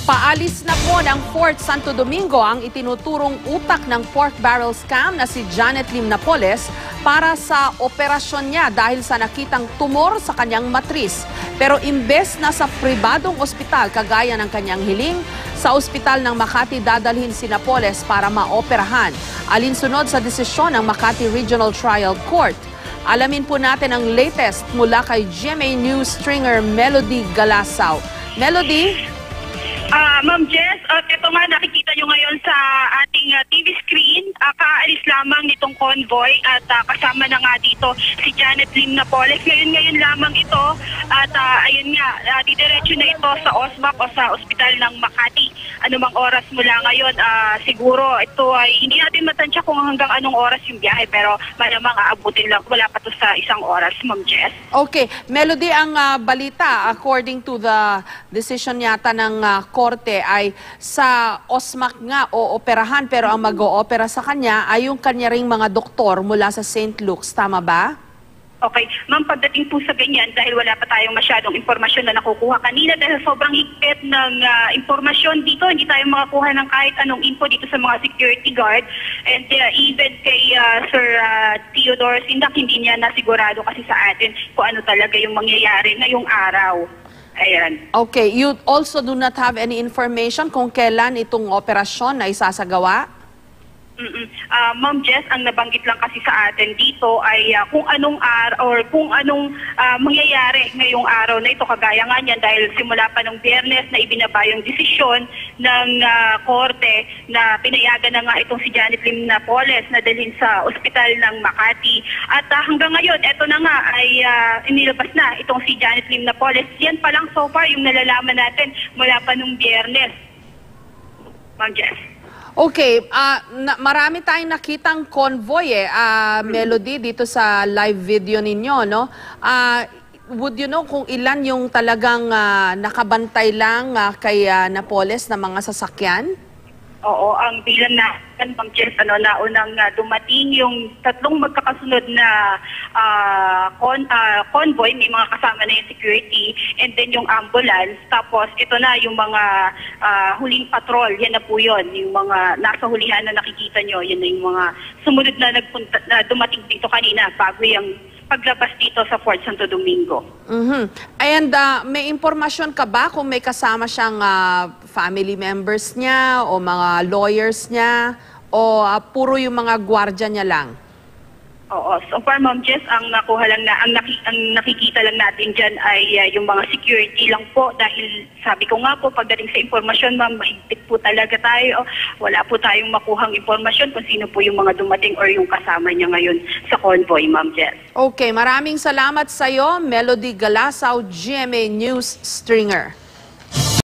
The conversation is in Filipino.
Paalis na po ng Fort Sto Domingo ang itinuturong utak ng pork barrel scam na si Janet Lim Napoles para sa operasyon niya dahil sa nakitang tumor sa kanyang matris. Pero imbes na sa pribadong ospital kagaya ng kanyang hiling, sa ospital ng Makati dadalhin si Napoles para maoperahan. Alinsunod sa desisyon ng Makati Regional Trial Court. Alamin po natin ang latest mula kay GMA News stringer Melody Galasaw. Melody? Ma'am Jess, ito nga nakikita nyo ngayon sa ating TV screen, kaalis lamang nitong convoy at kasama na nga dito si Janet Lim Napoles. Ngayon lamang ito at ayun nga, didiretso na ito sa OSMAK o sa Ospital ng Makati. Anumang oras mula ngayon, siguro ito ay hindi natin matansya kung hanggang anong oras yung biyahe pero malamang aabutin lang, wala pa to sa isang oras, Ma'am Jess. Okay, Melody, ang balita according to the decision yata ng korte ay sa OSMAK nga o operahan pero ang mag-oopera sa kanya ay yung kanya ring mga doktor mula sa St. Luke's. Tama ba? Okay. Ma'am, pagdating po sa ganyan, dahil wala pa tayong masyadong impormasyon na nakukuha kanina, dahil sobrang higpit ng impormasyon dito, hindi tayo makakuha ng kahit anong info dito sa mga security guard. And even kay Sir Theodore Sindak, hindi niya nasigurado kasi sa atin kung ano talaga yung mangyayari ngayong araw. Ayan. Okay, you also do not have any information kung kailan itong operasyon na isasagawa? Ma'am Jess, ang nabanggit lang kasi sa atin dito ay kung anong mangyayari ngayong araw na ito. Kagaya nga niyan dahil simula pa ng Biyernes na ibinaba yung desisyon ng korte na pinayagan na nga itong si Janet Lim Napoles na dalhin sa Ospital ng Makati. At hanggang ngayon, ito na nga ay inilabas na itong si Janet Lim Napoles. Yan pa lang so far yung nalalaman natin mula pa nung Biyernes. Ma'am Jess. Okay, marami tayong nakitang convoy Melody, dito sa live video ninyo, no? Would you know kung ilan yung talagang nakabantay lang kay Napoles na mga sasakyan? Oo, ang bilang na Ma'am Jess, naunang dumating yung tatlong magkakasunod na convoy, may mga kasama na yung security, and then yung ambulance, tapos ito na yung mga huling patrol, yan na po yun, yung mga nasa hulihan na nakikita nyo, yan na yung mga sumunod na dumating dito kanina bago yung paglabas dito sa Fort Sto Domingo. And may impormasyon ka ba kung may kasama siyang family members niya o mga lawyers niya o puro yung mga gwardiya niya lang? Oo. So far, Ma'am Jess, ang nakuha lang ang nakikita lang natin dyan ay yung mga security lang po dahil sabi ko nga po, pagdating sa impormasyon, Ma'am, mahigpit po talaga tayo. Wala po tayong makuhang impormasyon kung sino po yung mga dumating or yung kasama niya ngayon sa convoy, Ma'am Jess. Okay, maraming salamat sa iyo, Melody Galasaw, GMA News stringer.